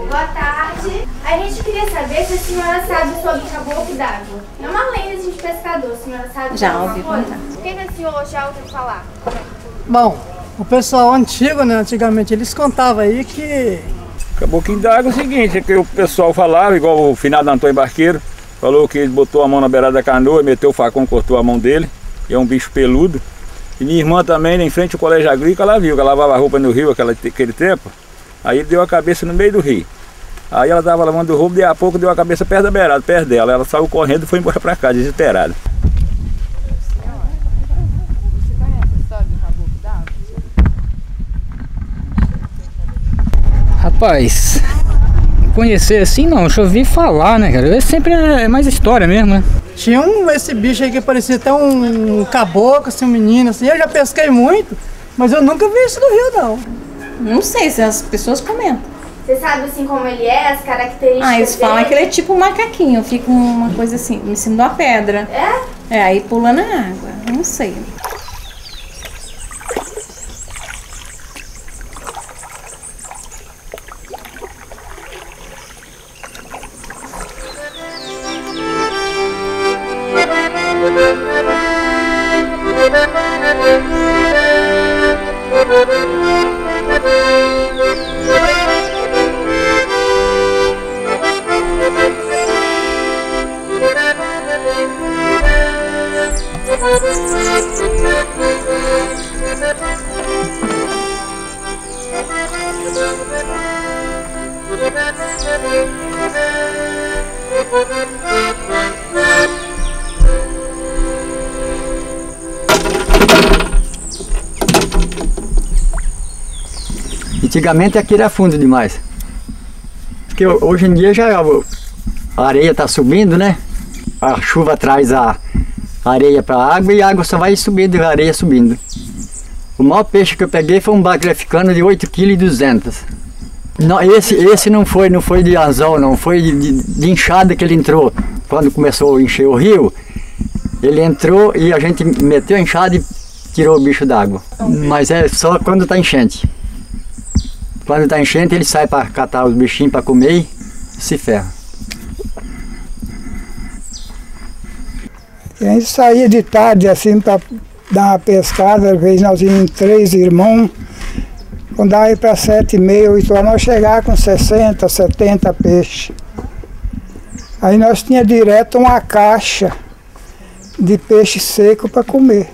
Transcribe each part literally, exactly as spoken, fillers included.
Boa tarde. A gente queria saber se a senhora sabe sobre o caboclo d'água. É uma lenda de pescador, a senhora sabe? Já ouvi contar. O que a senhora já ouviu falar? Bom, o pessoal antigo, né, antigamente, eles contavam aí que... Caboclo d'água é o seguinte, é que o pessoal falava, igual o finado Antônio Barqueiro, falou que ele botou a mão na beirada da canoa, meteu o facão, cortou a mão dele, e é um bicho peludo. E minha irmã também, em frente ao colégio agrícola, ela viu que ela lavava a roupa no rio aquela, aquele tempo, aí ele deu a cabeça no meio do rio. Aí ela estava lavando o roubo, e a pouco deu a cabeça perto da beirada, perto dela. Ela saiu correndo e foi embora para casa, desesperada. Rapaz, conhecer assim não, deixa eu ouvir falar, né, cara? Sempre é mais história mesmo, né? Tinha um, esse bicho aí que parecia até um caboclo, assim, um menino, assim. Eu já pesquei muito, mas eu nunca vi isso no rio, não. Não sei se as pessoas comentam. Você sabe assim como ele é, as características Ah, eles falam dele? que ele é tipo um macaquinho, fica uma coisa assim, em cima de uma pedra. É? É, aí pula na água, não sei. Antigamente aqui era fundo demais, porque hoje em dia já a areia está subindo, né? A chuva traz a areia para a água e a água só vai subindo, a areia subindo. O maior peixe que eu peguei foi um bagre africano de oito vírgula duzentos quilos. Não, esse, esse não foi, não foi de anzol, não, foi de, de, de enxada que ele entrou. Quando começou a encher o rio, ele entrou e a gente meteu a enxada e tirou o bicho d'água. Mas é só quando está enchente. Quando está enchente, ele sai para catar os bichinhos para comer e se ferra. A gente saía de tarde assim para dar uma pescada, às vezes nós íamos três irmãos, quando dava aí para sete e meia, oito horas, nós chegávamos com sessenta, setenta peixes. Aí nós tínhamos direto uma caixa de peixe seco para comer.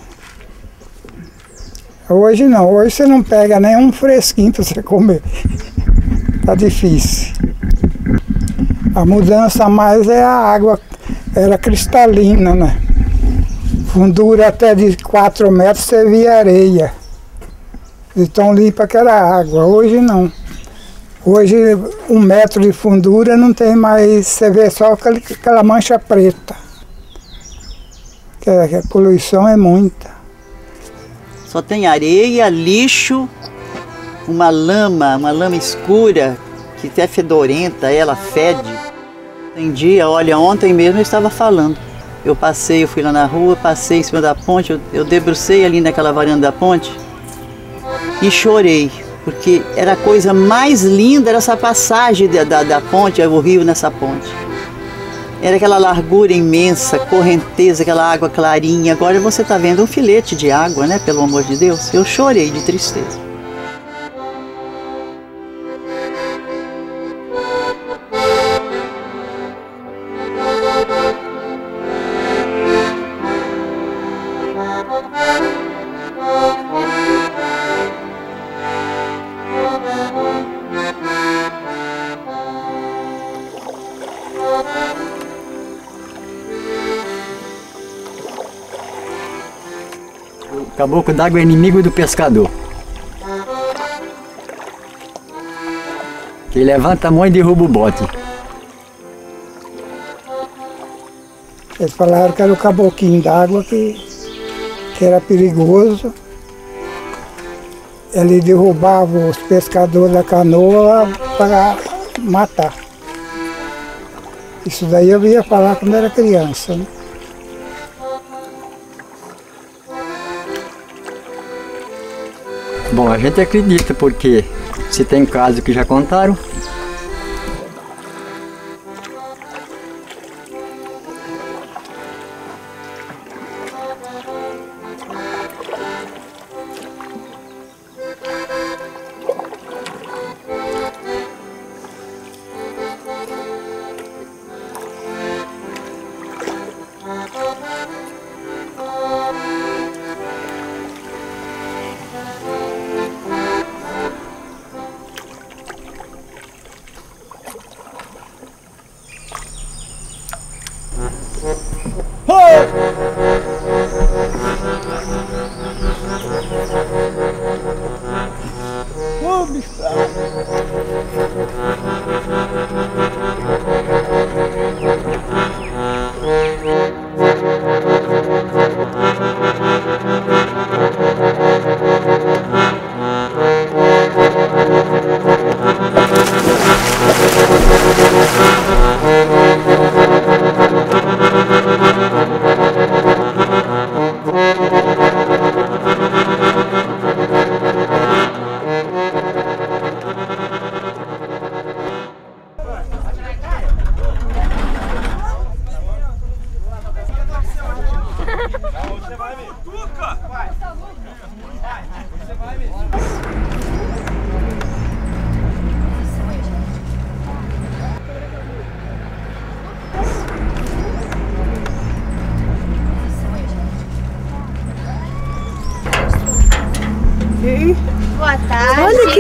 Hoje não, hoje você não pega nem um fresquinho para você comer. Tá difícil. A mudança mais é a água, era cristalina, né? Fundura até de quatro metros você via areia. De tão limpa que era a água. Hoje não. Hoje um metro de fundura não tem mais, você vê só aquela mancha preta. Que a poluição é muita. Só tem areia, lixo, uma lama, uma lama escura, que até fedorenta, ela fede. Tem dia, olha, ontem mesmo eu estava falando. Eu passei, eu fui lá na rua, passei em cima da ponte, eu, eu debrucei ali naquela varanda da ponte e chorei, porque era a coisa mais linda, era essa passagem da, da, da ponte, o rio nessa ponte. Era aquela largura imensa, correnteza, aquela água clarinha. Agora você está vendo um filete de água, né? Pelo amor de Deus. Eu chorei de tristeza. O caboclo d'água é inimigo do pescador. Que levanta a mão e derruba o bote. Eles falaram que era o caboclinho d'água que, que era perigoso. Ele derrubava os pescadores da canoa para matar. Isso daí eu ia falar quando era criança, né? Bom, a gente acredita porque se tem casos que já contaram,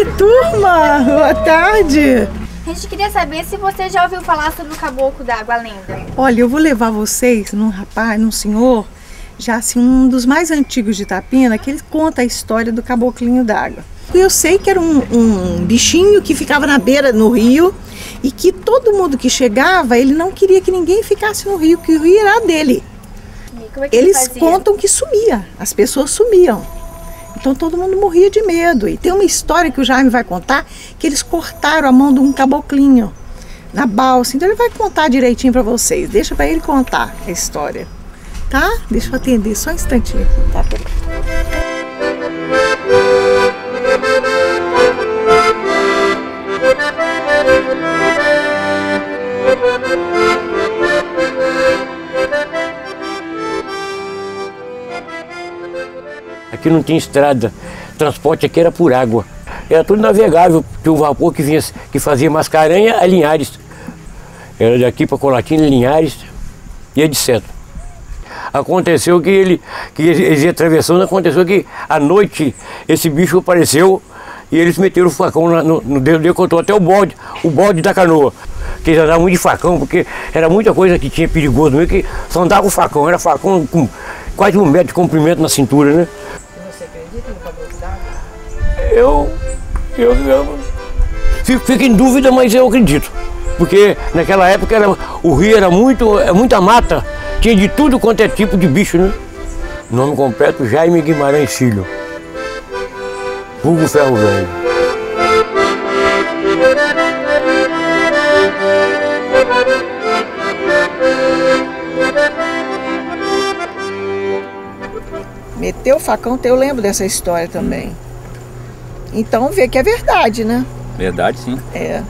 Oi, turma! Boa tarde! A gente queria saber se você já ouviu falar sobre o caboclo d'água, a lenda. Olha, eu vou levar vocês num rapaz, num senhor, já assim, um dos mais antigos de Itapina, que ele conta a história do caboclinho d'água. Eu sei que era um, um bichinho que ficava na beira, no rio, e que todo mundo que chegava, ele não queria que ninguém ficasse no rio, que o rio era dele. E como é que Eles ele fazia? contam que sumia, as pessoas sumiam. Então todo mundo morria de medo. E tem uma história que o Jaime vai contar, que eles cortaram a mão de um caboclinho na balsa. Então ele vai contar direitinho para vocês. Deixa para ele contar a história, tá? Deixa eu atender só um instantinho, tá? Aqui não tinha estrada, transporte aqui era por água. Era tudo navegável, tinha o vapor que, vinha, que fazia Mascarenha a Linhares. Era daqui para Colatina, Linhares e etcétera. Aconteceu que ele, que eles iam atravessando, aconteceu que à noite esse bicho apareceu e eles meteram o facão no, no dedo dele, contou até o bode, o bode da canoa. Que eles andavam muito de facão, porque era muita coisa que tinha perigoso mesmo, que só andava com facão, era facão com quase um metro de comprimento na cintura, né? Você acredita no caboclo d'água? Eu, eu, eu fico, fico em dúvida, mas eu acredito. Porque naquela época era, o rio era muito, muita mata, tinha de tudo quanto é tipo de bicho, né? Nome completo, Jaime Guimarães Filho. Vulgo Ferro Velho. Meteu o facão, eu lembro dessa história também. Então vê que é verdade, né? Verdade, sim. É.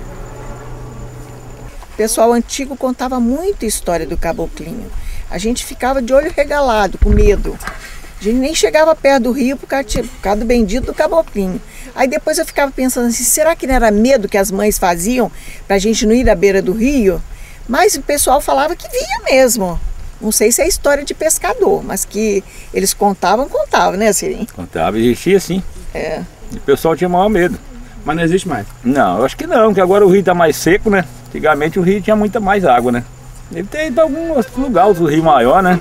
O pessoal antigo contava muita história do caboclinho. A gente ficava de olho regalado, com medo. A gente nem chegava perto do rio por causa, por causa do bendito do caboclinho. Aí depois eu ficava pensando assim, será que não era medo que as mães faziam pra gente não ir à beira do rio? Mas o pessoal falava que via mesmo. Não sei se é história de pescador, mas que eles contavam, contavam, né, Sirim? Contava, existia sim. É. E o pessoal tinha maior medo. Mas não existe mais? Não, eu acho que não, porque agora o rio está mais seco, né? Antigamente o rio tinha muita mais água, né? Deve ter ido em alguns lugares o rio maior, né?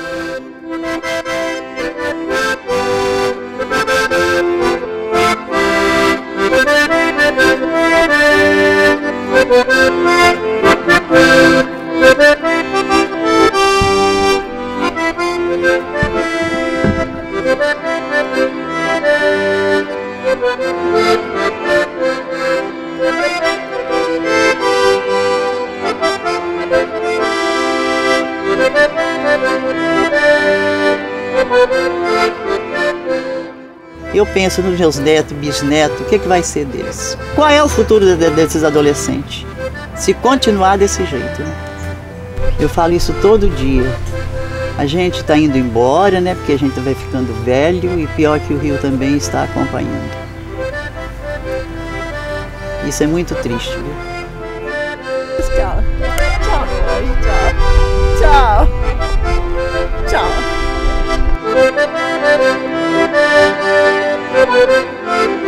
Eu penso nos meus netos, bisnetos, o que, que vai ser deles? Qual é o futuro de, de, desses adolescentes? Se continuar desse jeito, né? Eu falo isso todo dia. A gente está indo embora, né? Porque a gente vai ficando velho e pior que o rio também está acompanhando. Isso é muito triste, viu? Tchau. Tchau, tchau. Tchau. Tchau.